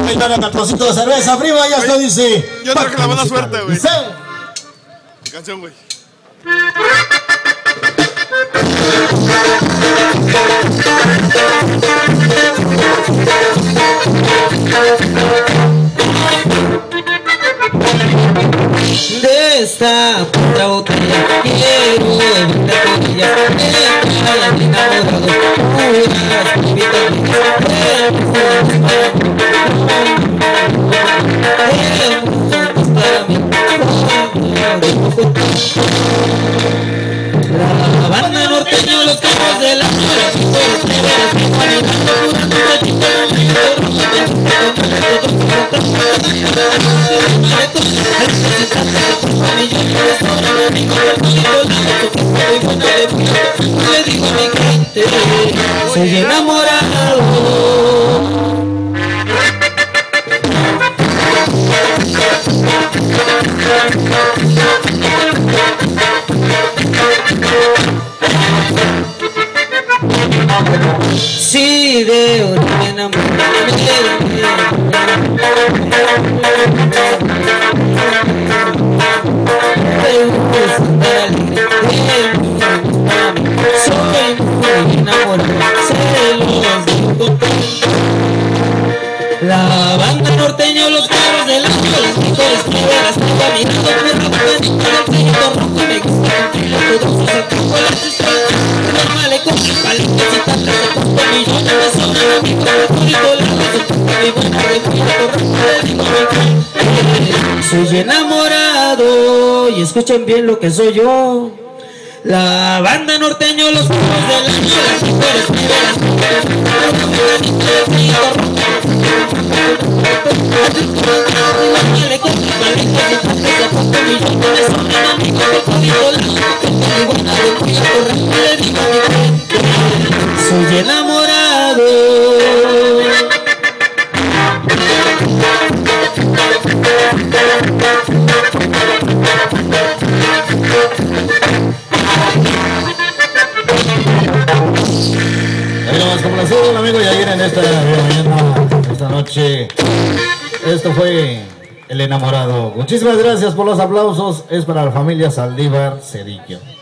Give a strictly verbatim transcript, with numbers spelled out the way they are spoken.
Ahí está el cartoncito de cerveza, prima, ya se dice. Yo traje la buena suerte, güey. Dice. Mi canción, güey. De esta puta botella quiero verte con ella, me traen enamorado, puras pibitas para mí, la banda norteña, los carros de la noche, los treveras, caminando, curando, platito, le digo a mi gente, soy enamorado. Si de una me enamoré, soy muy enamorado, se los digo. La banda norteña, los carros de las las mejores primeras, caminando por la bonita del ceñito rojo, me gusta cumplirle todos sus acopolates, los malecones, palitos y tantas de cuatro millones de sobran amigos, de bonito lado, de puta mi buena, de cuidado rojo, le digo a mi gente, soy enamorado, y escuchen bien lo que soy yo. La banda norteña, los carros de las las mejores primeras, soy enamorado. Ahí nomás complacido, un amigo Yair en esta mañana, esta noche. Esto fue El Enamorado. Muchísimas gracias por los aplausos. Es para la familia Saldívar Cedillo.